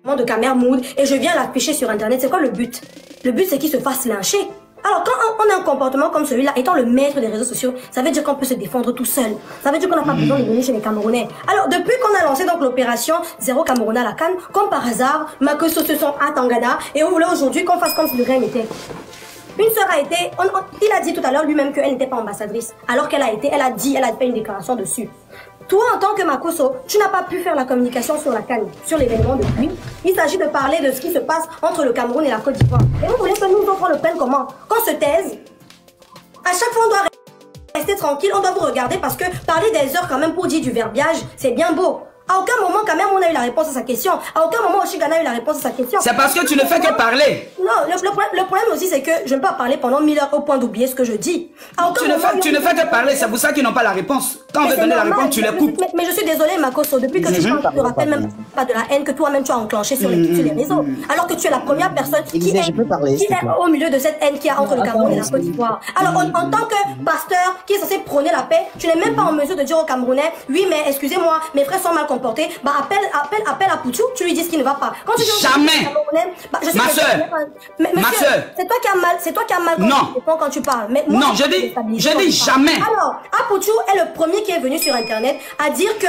de Cameroun et je viens l'afficher sur internet, c'est quoi le but? Le but c'est qu'il se fasse lyncher. Alors quand on a un comportement comme celui-là, étant le maître des réseaux sociaux, ça veut dire qu'on peut se défendre tout seul. Ça veut dire qu'on n'a pas besoin de venir chez les Camerounais. Alors depuis qu'on a lancé donc l'opération Zéro Camerounais à la CAN, comme par hasard, Makosso se sont à Tangana et on voulait aujourd'hui qu'on fasse comme si de rien n'était. Une sœur a été, il a dit tout à l'heure lui-même qu'elle n'était pas ambassadrice, alors qu'elle a été, elle a fait une déclaration dessus. Toi, en tant que Makosso, tu n'as pas pu faire la communication sur la CAN, sur l'événement depuis. Il s'agit de parler de ce qui se passe entre le Cameroun et la Côte d'Ivoire. Et vous voulez que nous, on le prenne comment? Qu'on se taise? À chaque fois, on doit rester tranquille, on doit vous regarder parce que parler des heures quand même pour dire du verbiage, c'est bien beau. À aucun moment, quand même, on a eu la réponse à sa question. À aucun moment, Oshigana a eu la réponse à sa question. C'est parce que tu ne fais que parler. Non, le problème aussi, c'est que je ne peux pas parler pendant 1000 heures au point d'oublier ce que je dis. Tu ne fais que parler, c'est pour ça qu'ils n'ont pas la réponse. Quand on veut donner la réponse, tu les coupes. Mais je suis désolée, Makosso, depuis que tu parles, tu ne te rappelles même pas de la haine que toi-même tu as enclenchée sur les réseaux. Alors que tu es la première personne qui est au milieu de cette haine qu'il y a entre le Cameroun et la Côte d'Ivoire. Alors, en tant que pasteur qui est censé prôner la paix, tu n'es même pas en mesure de dire aux Camerounais, oui, mais excusez-moi, mes frères sont mal comportés, bah appelle à Poutou, tu lui dis ce qui ne va pas. Quand tu dis jamais. Ma soeur. C'est toi qui as mal quand tu parles. Mais moi, non, je dis jamais. Alors, Apoutou est le premier qui est venu sur internet à dire que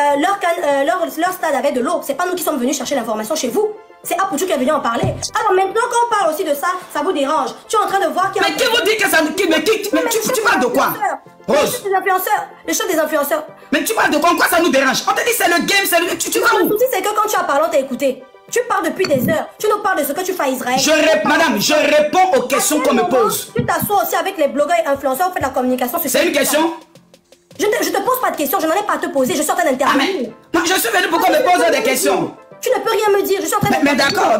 leur stade avait de l'eau. C'est pas nous qui sommes venus chercher l'information chez vous. C'est Apoutou qui est venu en parler. Alors maintenant quand on parle aussi de ça, ça vous dérange. Tu es en train de voir qu'il y a... Mais qui vous dit que ça... Mais tu parles de quoi? Rose. Le chef des influenceurs. Mais tu parles de quoi? En quoi ça nous dérange? On te dit c'est le game, c'est le... Tu vas où? Le souci c'est que quand tu as parlé, on t'a écouté. Tu parles depuis des heures. Tu nous parles de ce que tu fais à Israël. Madame, je réponds aux questions qu'on me pose. Tu t'assois aussi avec les blogueurs et influenceurs, vous faites la communication sur... C'est une question? Je te pose pas de questions, je n'en ai pas à te poser, je suis en train d'intervenir. Non, je suis venu pour qu'on me pose des questions. Tu ne peux rien me dire, je suis en train de... Mais d'accord,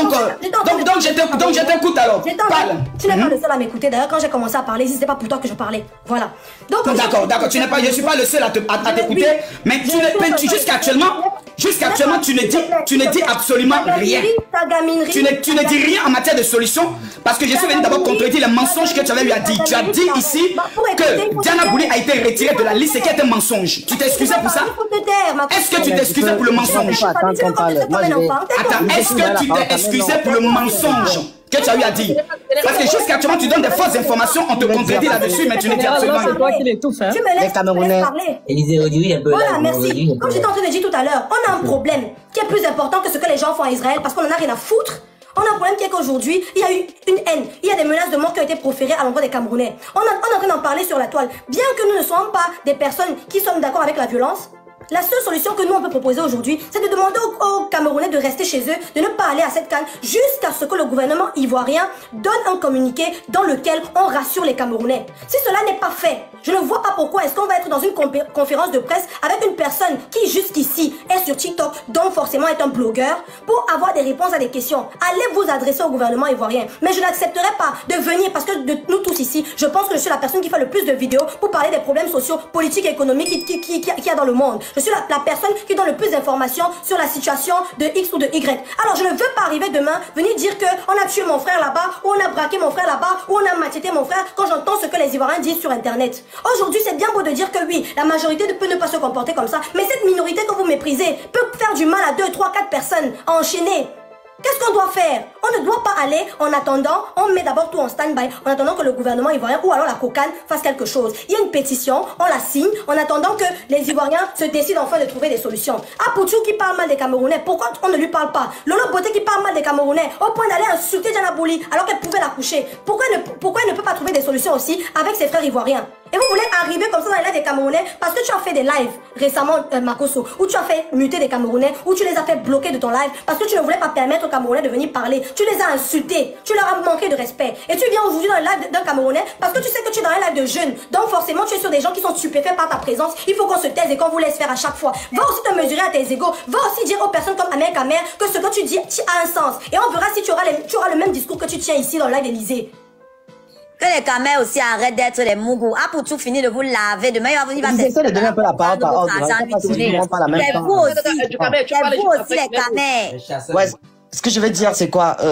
donc je t'écoute alors. Parle. Tu n'es pas le seul à m'écouter, d'ailleurs quand j'ai commencé à parler, c'était pas pour toi que je parlais. Voilà. D'accord, je suis pas le seul à t'écouter, mais jusqu'à actuellement, tu ne dis absolument rien. Tu ne dis rien en matière de solution, parce que je suis venu d'abord contredire les mensonges que tu avais lui a dit. Tu as dit ici que Diana Bouli a été retirée de la liste et qu'il était un mensonge. Tu t'excusais pour ça? Est-ce que tu t'excusais pour le mensonge? Attends, est-ce que tu t'es excusé pour le mensonge que tu as eu à dire? Parce que jusqu'à actuellement, tu donnes des fausses informations, on te contredit là-dessus, mais tu ne dis absolument rien. Tu me laisses parler. Voilà, merci. Comme j'étais en train de dire tout à l'heure, on a un problème qui est plus important que ce que les gens font à Israël parce qu'on en a rien à foutre. On a un problème qui est qu'aujourd'hui, il y a eu une haine, il y a des menaces de mort qui ont été proférées à l'endroit des Camerounais. On est en train d'en parler sur la toile. Bien que nous ne soyons pas des personnes qui sommes d'accord avec la violence, la seule solution que nous on peut proposer aujourd'hui, c'est de demander aux Camerounais de rester chez eux, de ne pas aller à cette CAN, jusqu'à ce que le gouvernement ivoirien donne un communiqué dans lequel on rassure les Camerounais. Si cela n'est pas fait, je ne vois pas pourquoi est-ce qu'on va être dans une conférence de presse avec une personne qui jusqu'ici est sur TikTok, donc forcément est un blogueur, pour avoir des réponses à des questions. Allez vous adresser au gouvernement ivoirien. Mais je n'accepterai pas de venir, parce que de nous tous ici, je pense que je suis la personne qui fait le plus de vidéos pour parler des problèmes sociaux, politiques et économiques qu'il y a dans le monde. Je suis la personne qui donne le plus d'informations sur la situation de X ou de Y. Alors je ne veux pas arriver demain, venir dire que on a tué mon frère là-bas, ou on a braqué mon frère là-bas, ou on a macheté mon frère, quand j'entends ce que les Ivoiriens disent sur Internet. Aujourd'hui, c'est bien beau de dire que oui, la majorité peut ne pas se comporter comme ça, mais cette minorité que vous méprisez peut faire du mal à 2, 3, 4 personnes à enchaîner. Qu'est-ce qu'on doit faire? On ne doit pas aller en attendant, on met d'abord tout en stand-by, en attendant que le gouvernement ivoirien ou alors la COCAN fasse quelque chose. Il y a une pétition, on la signe, en attendant que les Ivoiriens se décident enfin de trouver des solutions. Apoutou qui parle mal des Camerounais, pourquoi on ne lui parle pas? Lolo Boté qui parle mal des Camerounais, au point d'aller insulter Diana Bouli alors qu'elle pouvait l'accoucher. Pourquoi elle ne peut pas trouver des solutions aussi avec ses frères ivoiriens? Et vous voulez arriver comme ça dans les lives des Camerounais parce que tu as fait des lives récemment, Makosso, où tu as fait muter des Camerounais, où tu les as fait bloquer de ton live parce que tu ne voulais pas permettre aux Camerounais de venir parler. Tu les as insultés, tu leur as manqué de respect. Et tu viens aujourd'hui dans le live d'un Camerounais parce que tu sais que tu es dans un live de jeunes. Donc forcément, tu es sur des gens qui sont stupéfaits par ta présence. Il faut qu'on se taise et qu'on vous laisse faire à chaque fois. Va aussi te mesurer à tes égos. Va aussi dire aux personnes comme Amer Kamer que ce que tu dis a un sens. Et on verra si tu auras le même discours que tu tiens ici dans le live d'Élysée. Que les Camers aussi arrêtent d'être les mougous. Ah, pour tout finir de vous laver. Demain, il va essayer de donner un peu la parole par ordre. C'est vous aussi les Camers. Ouais, ce que je vais dire, c'est quoi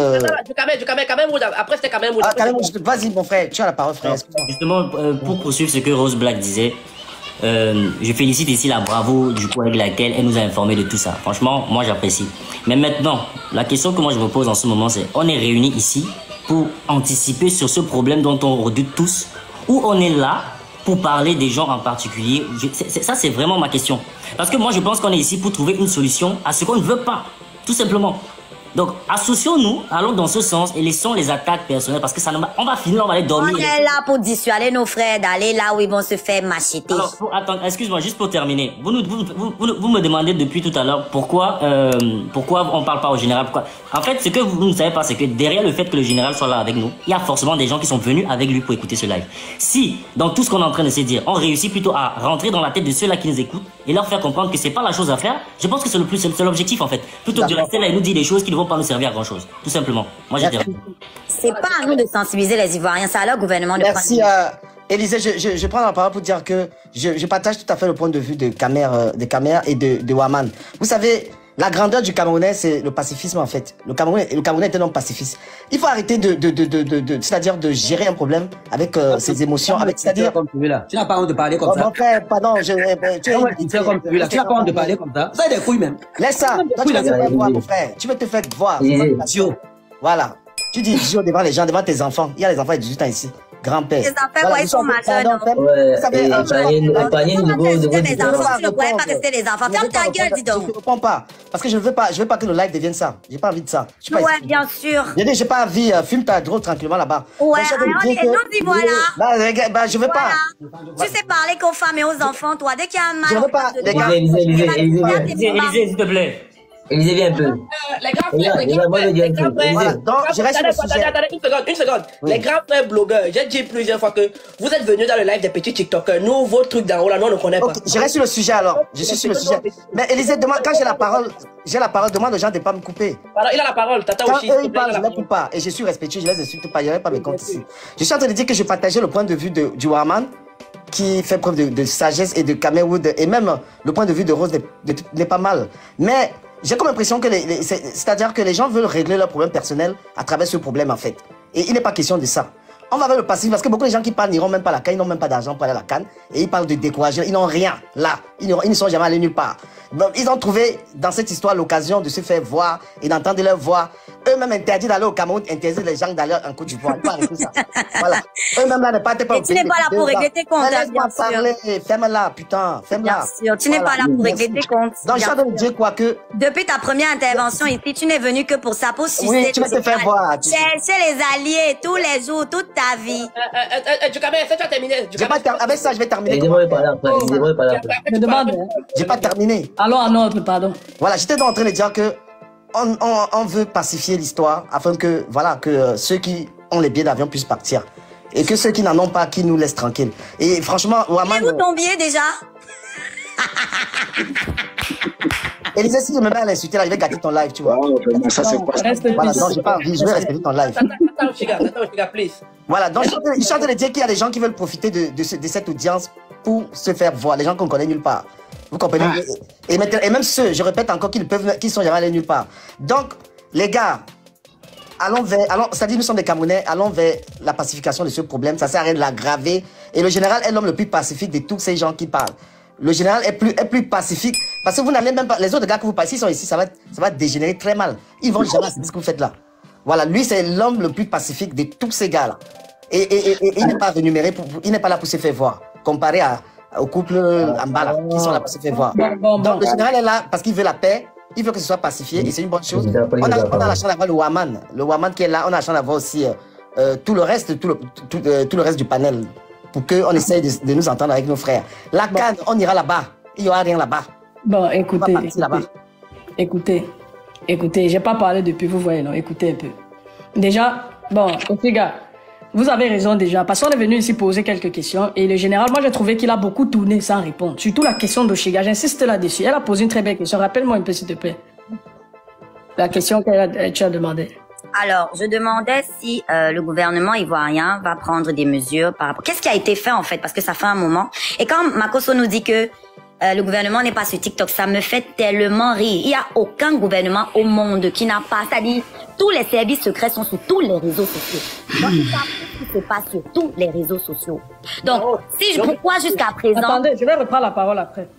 Après, c'était quand même. Vas-y, mon frère, tu as la parole, frère. Justement, pour poursuivre ce que Rose Black disait, Je félicite ici la bravo du coup avec laquelle elle nous a informé de tout ça. Franchement, moi j'apprécie. Mais maintenant, la question que moi je me pose en ce moment, c'est on est réunis ici pour anticiper sur ce problème dont on redoute tous, ou on est là pour parler des gens en particulier. Ça, c'est vraiment ma question. Parce que moi, je pense qu'on est ici pour trouver une solution à ce qu'on ne veut pas, tout simplement. Donc, associons-nous, allons dans ce sens et laissons les attaques personnelles parce que ça, on va finir, on va aller dormir. On est là pour dissuader nos frères d'aller là où ils vont se faire macheter. Alors, attends, excuse-moi, juste pour terminer. Vous me demandez depuis tout à l'heure pourquoi on parle pas au général. Pourquoi? En fait, ce que vous ne savez pas, c'est que derrière le fait que le général soit là avec nous, il y a forcément des gens qui sont venus avec lui pour écouter ce live. Si, dans tout ce qu'on est en train de se dire, on réussit plutôt à rentrer dans la tête de ceux-là qui nous écoutent et leur faire comprendre que c'est pas la chose à faire, je pense que c'est l'objectif en fait. Plutôt que de rester là et nous dire des choses qui ne vont pas nous servir à grand chose. Tout simplement. Moi, j'ai dit. C'est pas à nous de sensibiliser les Ivoiriens, c'est à leur gouvernement de Merci, Élisée, je prends la parole pour dire que je partage tout à fait le point de vue de Kamer et de Ouaman. Vous savez, la grandeur du Camerounais, c'est le pacifisme en fait. Le Camerounais est un homme pacifiste. Il faut arrêter c'est-à-dire de gérer un problème avec ses émotions, c'est-à-dire. Tu n'as pas honte de parler comme ça. Mon frère, pardon, tu n'as pas honte de parler comme ça. Vous avez des couilles même. Laisse ça. Toi, tu veux te faire voir, mon frère. Tu veux te faire voir. Voilà. Tu dis idiot devant les gens, devant tes enfants. Il y a les enfants de 18 ans ici. Grand-père. Les enfants, ils sont majeurs, non? Tu ne pourrais pas rester les enfants. Ferme ta gueule, dis donc. Je ne réponds pas. Parce que je veux pas que le live devienne ça. J'ai pas envie de ça. Ouais, bien sûr. J'ai pas envie. Fume ta drogue tranquillement là-bas. Ouais, nous y voilà. Je veux pas. Tu sais parler qu'aux femmes et aux enfants, toi. Dès qu'il y a un mal. Je veux pas. Élisée, s'il te plaît. Élisée, viens un peu. Les grands frères, donc, je reste sur le sujet. Une seconde. Oui. Les grands frères blogueurs, j'ai dit plusieurs fois que vous êtes venus dans le live des petits TikTokers. Nous, vos trucs d'en haut là, nous, on ne connaît pas. Je reste sur le sujet alors. Je suis sur le sujet. Mais Élisée, quand j'ai la parole, demande aux gens de ne pas me couper. Alors, il a la parole, Tata quand aussi. Quand eux, ils parlent, je ne coupe pas. Et je suis respectueux, je les insulte pas. Il n'y aurait pas mes comptes ici. Je suis en train de dire que je partageais le point de vue du Ouaman, qui fait preuve de sagesse, et de Cameroun, et même le point de vue de Rose n'est pas mal. Mais j'ai comme l'impression que c'est-à-dire que les gens veulent régler leurs problèmes personnels à travers ce problème en fait. Et il n'est pas question de ça. On va vers le passif parce que beaucoup de gens qui parlent n'iront même pas à la CAN, ils n'ont même pas d'argent pour aller à la CAN. Et ils parlent de décourager, ils n'ont rien là. Ils ne sont jamais allés nulle part. Donc, ils ont trouvé dans cette histoire l'occasion de se faire voir et d'entendre leur voix. Eux-mêmes interdits d'aller au Cameroun, interdits les gens d'aller en Côte d'Ivoire. Ils parlent de tout ça. Voilà. Eux-mêmes là ne partent pas. Et tu n'es pas là pour régler tes comptes, bien sûr. Parler. Ferme-la, putain. Ferme-la. Bien sûr, tu n'es pas là pour régler tes comptes. Donc, je suis en train de dire quoi que. Depuis ta première intervention ici, tu n'es venu que pour ça, pour sucer. Oui, tu vas te faire voir. Chercher les alliés tous les jours, toute ta vie. Dukamé, est-ce que tu as terminé? Avec ça, je vais terminer. Je demande. J'ai pas terminé. Allons à notre, pardon. Voilà, j'étais donc en train de dire que on veut pacifier l'histoire afin que, voilà, que ceux qui ont les billets d'avion puissent partir. Et que ceux qui n'en ont pas, qui nous laissent tranquilles. Et franchement, Ouaman... Et où ton billet déjà? Élisée, si je me mets à l'insulter là, je vais gâter ton live, tu vois. Ça, c'est quoi? Voilà, donc j'ai pas envie, je vais respecter ton live. Voilà, donc je suis en train de dire qu'il y a des gens qui veulent profiter de cette audience pour se faire voir, les gens qu'on connaît nulle part. Vous comprenez? Et même ceux, je répète encore, qui sont jamais allés nulle part. Donc, les gars, c'est-à-dire nous sommes des Camerounais, allons vers la pacification de ce problème, ça sert à rien de l'aggraver. Et le général est l'homme le plus pacifique de tous ces gens qui parlent. Le général est plus pacifique, parce que vous n'allez même pas, les autres gars que vous passez, ils sont ici, ça va dégénérer très mal. Ils vont jamais accepter ce que vous faites là. Voilà, lui c'est l'homme le plus pacifique de tous ces gars-là. Et il n'est pas rémunéré, il n'est pas là pour se faire voir, comparé au couple en bas là, qui sont là pour se faire voir. Donc le général est là parce qu'il veut la paix, il veut que ce soit pacifié et c'est une bonne chose. On a la chance d'avoir le Ouaman qui est là, on a la chance d'avoir aussi tout le reste du panel pour qu'on essaye de nous entendre avec nos frères. La CAN, on ira là-bas, il n'y aura rien là-bas. Bon, écoutez, j'ai pas parlé depuis, vous voyez, non, écoutez un peu. Déjà, bon, les gars, vous avez raison déjà, parce qu'on est venu ici poser quelques questions, et le général, moi j'ai trouvé qu'il a beaucoup tourné sans répondre, surtout la question d'Oshiga, j'insiste là-dessus, elle a posé une très belle question, rappelle-moi un peu s'il te plaît, la question que tu as demandé. Alors, je demandais si le gouvernement ivoirien va prendre des mesures par rapport... Qu'est-ce qui a été fait en fait? Parce que ça fait un moment. Et quand Makosso nous dit que le gouvernement n'est pas sur TikTok, ça me fait tellement rire. Il n'y a aucun gouvernement au monde qui n'a pas, c'est-à-dire tous les services secrets sont sur tous les réseaux sociaux. Donc, ils savent ce qui se passe sur tous les réseaux sociaux. Donc, pourquoi jusqu'à présent... Attendez, je vais reprendre la parole après.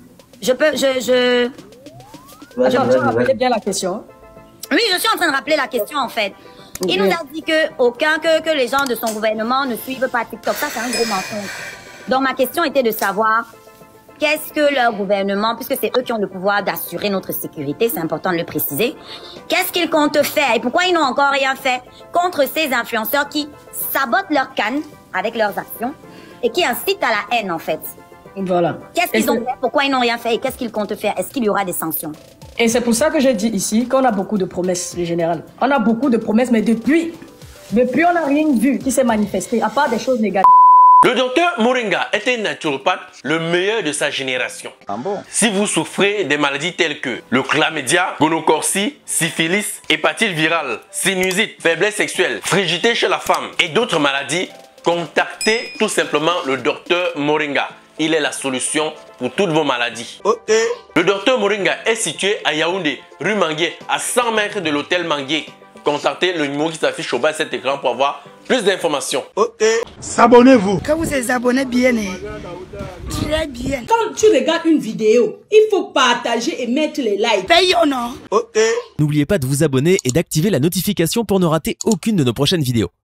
Attends, tu rappelez bien la question. Oui, je suis en train de rappeler la question en fait. Il nous a dit que les gens de son gouvernement ne suivent pas TikTok. Ça, c'est un gros mensonge. Donc, ma question était de savoir qu'est-ce que leur gouvernement, puisque c'est eux qui ont le pouvoir d'assurer notre sécurité, c'est important de le préciser, qu'est-ce qu'ils comptent faire et pourquoi ils n'ont encore rien fait contre ces influenceurs qui sabotent leur canne avec leurs actions et qui incitent à la haine en fait. Voilà. Qu'est-ce qu'ils ont fait, pourquoi ils n'ont rien fait et qu'est-ce qu'ils comptent faire? Est-ce qu'il y aura des sanctions? Et c'est pour ça que j'ai dit ici qu'on a beaucoup de promesses, le général. On a beaucoup de promesses, mais depuis on n'a rien vu qui s'est manifesté, à part des choses négatives. Le docteur Moringa était un naturopathe, le meilleur de sa génération. Ah bon? Si vous souffrez des maladies telles que le chlamydia, gonocorcie, syphilis, hépatite virale, sinusite, faiblesse sexuelle, frigidité chez la femme et d'autres maladies, contactez tout simplement le docteur Moringa. Il est la solution pour toutes vos maladies. Ok. Le docteur Moringa est situé à Yaoundé, rue Manguier, à 100 mètres de l'hôtel Manguier. Contactez le numéro qui s'affiche au bas de cet écran pour avoir plus d'informations. Ok. S'abonnez-vous. Quand vous êtes abonnés bien, très bien. Quand tu regardes une vidéo, il faut partager et mettre les likes. Paye ou non? Ok. N'oubliez pas de vous abonner et d'activer la notification pour ne rater aucune de nos prochaines vidéos.